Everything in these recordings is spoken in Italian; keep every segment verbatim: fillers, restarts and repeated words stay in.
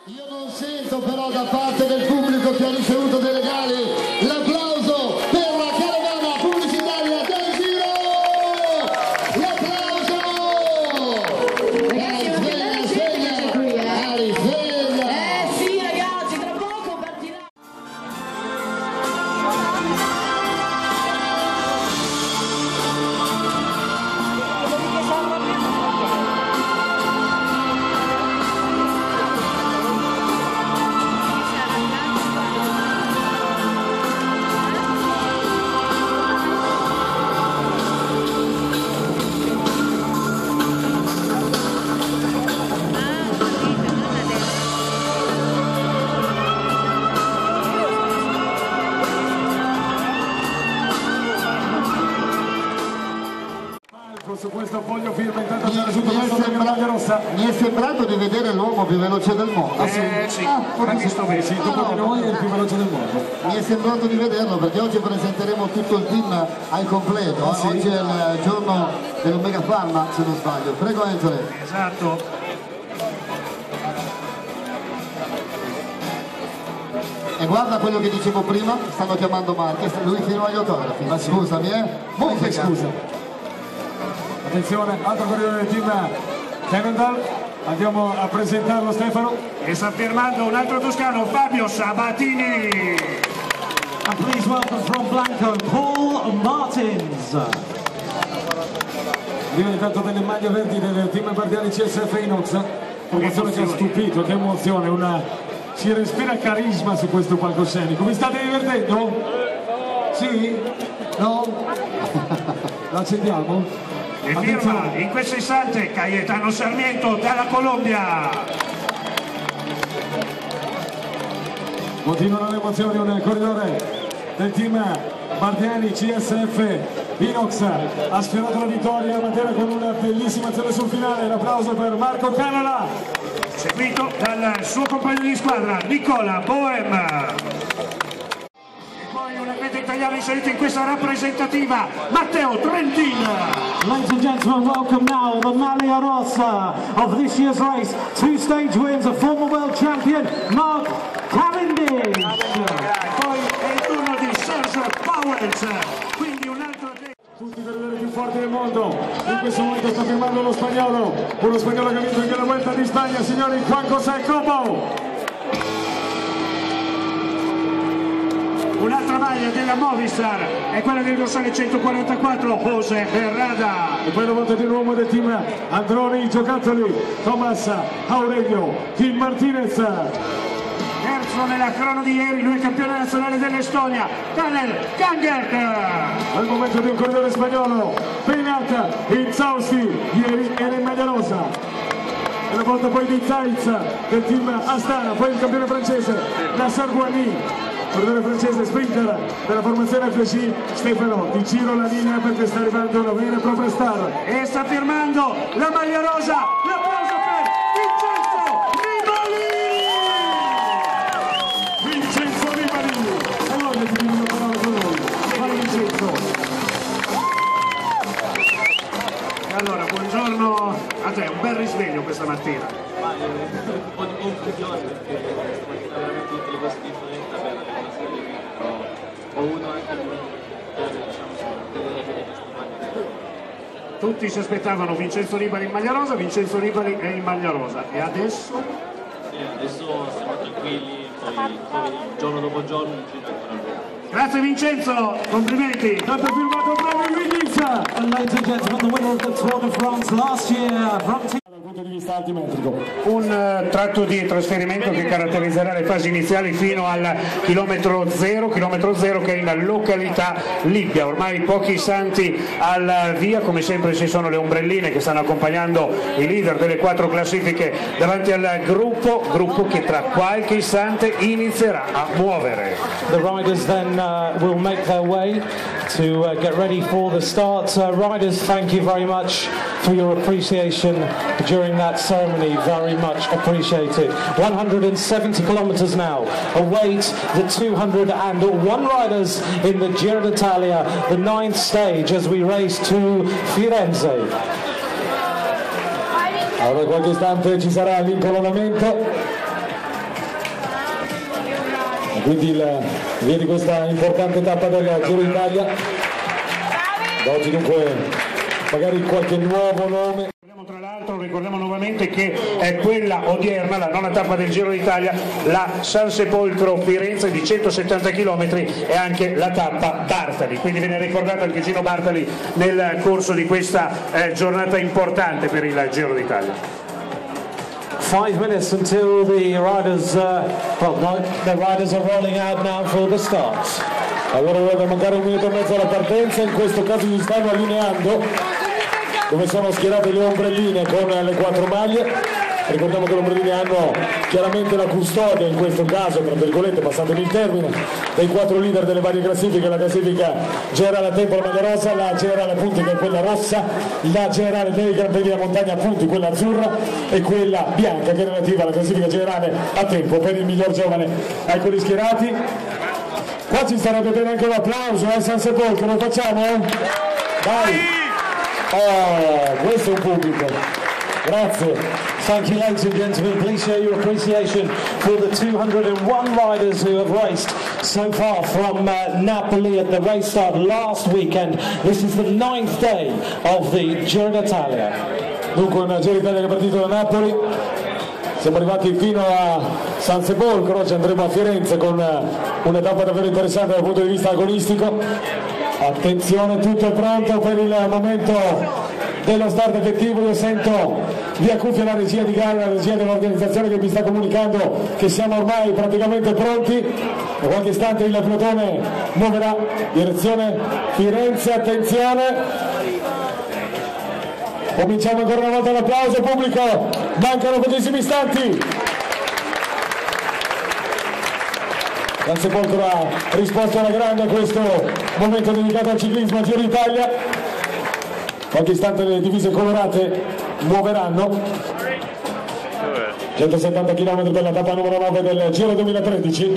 Io non sento però da parte del pubblico che ha ricevuto dei regali l'applauso per la carovana pubblicitaria del Giro! L'applauso! Dai, sveglia, sveglia! Dai, sveglia! Eh sì ragazzi, tra poco partirà! Su questo foglio firma intanto c'è raggiunto questo della maglia rossa. Mi è sembrato di vedere l'uomo più veloce del mondo. Ah, sì? Eh, sì, ah, anche sto bene, sì, dopo di noi è il più veloce del mondo. Mi è sembrato di vederlo perché oggi presenteremo tutto il team al completo. Ah, sì? Oggi è il giorno dell'Omega Pharma, se non sbaglio. Prego, Angelo. Esatto. E guarda quello che dicevo prima, stanno chiamando Marquez, lui firma gli autografi. Ah, sì? Scusami, eh? Molto scusa. Attenzione, altro corridore del team Cannondale, andiamo a presentarlo Stefano. E sta firmando un altro toscano, Fabio Sabatini. And please welcome from Blanco, Paul Martins. Arriva intanto delle maglie verdi del team Bardiani C S F Inox, formazione che ha stupito, che emozione, una... si respira carisma su questo palcoscenico. Vi state divertendo? Sì? No? L'accendiamo? E firma in questo istante Cayetano Sarmiento dalla Colombia. Continuano le emozioni, un corridore del team Bardiani C S F Inox ha sfiorato la vittoria a Matera con una bellissima azione sul finale. L'applauso per Marco Canola, Seguito dal suo compagno di squadra Nicola Bohem. Poi un atleta italiano inserito in questa rappresentativa, Matteo Trentin. Ladies and gentlemen, welcome now the Maglia Rossa of this year's race. Two stage wins, a former world champion, Mark Cavendish. Poi è il turno di Sergio Powers, quindi un altro atleta. tutti i corridori più forti del mondo. In questo momento sta firmando lo spagnolo, uno spagnolo che ha vinto anche la Vuelta di Spagna, signori, Juan José Cobo. Un'altra maglia della Movistar è quella del dorsale centoquarantaquattro, José Herrada. E poi la volta di un uomo del team Androni Giocattoli, Thomas Aurelio, Kim Martinez. Terzo nella crono di ieri, lui è campione nazionale dell'Estonia, Daniel Gangert. Al momento di un corridore spagnolo, Benat Inzausti, ieri era in maglia rosa. E la volta poi di Zaiz del team Astana, poi il campione francese, Nasser Bouhanni. Corridore francese sprinter della formazione F C, Stefano, ti giro la linea perché sta arrivando una vera e propria star. E sta firmando la maglia rosa, l'applauso per Vincenzo Nibali! Vincenzo Nibali! Allora ti dico una parola con noi. Vai Vincenzo! E allora, buongiorno a te, un bel risveglio questa mattina. Un po' di confusione perché stamattina veramente tutte le cose differenti abbiamo una serie di ho avuto anche di diciamo vedere questa maglia. Tutti si aspettavano Vincenzo Nibali in maglia rosa, Vincenzo Nibali è in maglia rosa. E adesso? Sì, adesso siamo tranquilli, poi, poi giorno dopo giorno il giro ancora meglio. Grazie Vincenzo, complimenti! Tanto firmato Bravo Wiggins! And ladies and gentlemen, the winner of the Tour de France last year from team Dal punto di vista altimetrico. Un uh, tratto di trasferimento che caratterizzerà le fasi iniziali fino al chilometro zero, chilometro zero che è in località Libbia. Ormai pochi istanti alla via, come sempre ci sono le ombrelline che stanno accompagnando i leader delle quattro classifiche davanti al gruppo, gruppo che tra qualche istante inizierà a muovere. The riders then uh, will make their way to uh, get ready for the start. Uh, riders, thank you very much for your appreciation during that ceremony, very much appreciated. one hundred seventy kilometers now await the two hundred one riders in the Giro d'Italia, the ninth stage as we race to Firenze. Allora qualche istante ci sarà l'incolonnamento quindi il via di questa importante tappa del Giro d'Italia. Da oggi dunque magari qualche nuovo nome. Tra l'altro ricordiamo nuovamente che è quella odierna, la nona tappa del Giro d'Italia, la San Sepolcro Firenze di centosettanta chilometri, e anche la tappa Bartali, quindi viene ricordato anche Gino Bartali nel corso di questa eh, giornata importante per il Giro d'Italia. Five minutes until the riders, uh, well, no, the riders are rolling out now for the starts. Allora dovrebbe mancare un minuto e mezzo alla partenza, in questo caso si stanno allineando, dove sono schierate le ombrelline con le quattro maglie. Ricordiamo che le ombrelline hanno chiaramente la custodia, in questo caso, tra virgolette, passatemi il termine, dei quattro leader delle varie classifiche: la classifica generale a tempo la maglia rosa, la generale a punti che è quella rossa, la generale dei Gran Premi della montagna a punti quella azzurra, e quella bianca che è relativa alla classifica generale a tempo per il miglior giovane. Eccoli schierati. Qua ci starebbe bene anche un applauso, eh, San Sepolcro, lo facciamo? Dai! Oh, questo è un pubblico. Grazie. Thank you, ladies and gentlemen. Please show your appreciation for the two hundred and one riders who have raced so far from uh, Napoli at the race start last weekend. This is the ninth day of the Giro d'Italia. Dunque un Giro d'Italia che è partito da Napoli. Siamo arrivati fino a San Sepolcro, oggi andremo a Firenze con una tappa davvero interessante dal punto di vista agonistico. Attenzione, tutto è pronto per il momento dello start effettivo. Io sento via cuffia la regia di gara, la regia dell'organizzazione che mi sta comunicando che siamo ormai praticamente pronti. Da qualche istante il pelotone muoverà direzione Firenze. Attenzione, cominciamo ancora una volta l'applauso pubblico, mancano pochissimi istanti. San Sepolcro ha risposto alla grande a questo momento dedicato al ciclismo al Giro d'Italia. Qualche istante le divise colorate muoveranno. centosettanta chilometri per la tappa numero nove del Giro duemilatredici.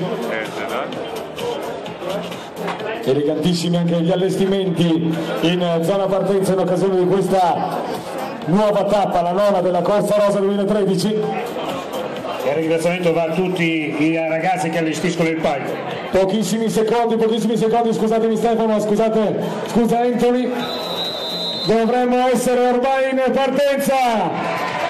Elegantissimi anche gli allestimenti in zona partenza in occasione di questa nuova tappa, la nona della Corsa Rosa duemilatredici. E il ringraziamento va a tutti i ragazzi che allestiscono il palco. Pochissimi secondi, pochissimi secondi, scusatemi Stefano, scusate, scusa Anthony. Dovremmo essere ormai in partenza.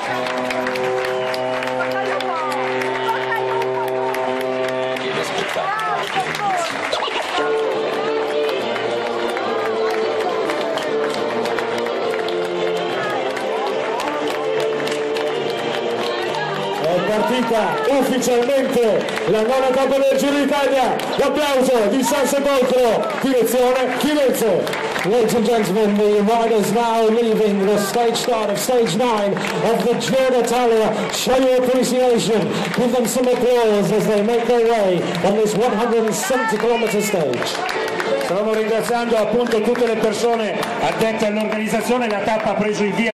Partita ufficialmente la nona tappa del Giro d'Italia. L'applauso di San Sepolcro, direzione Firenze. Ladies and gentlemen, the riders now leaving the stage start of stage nine of the Giro d'Italia. Show your appreciation, give them some applause as they make their way on this one hundred seventy kilometer stage. Stiamo ringraziando appunto tutte le persone addette all'organizzazione. La tappa ha preso il via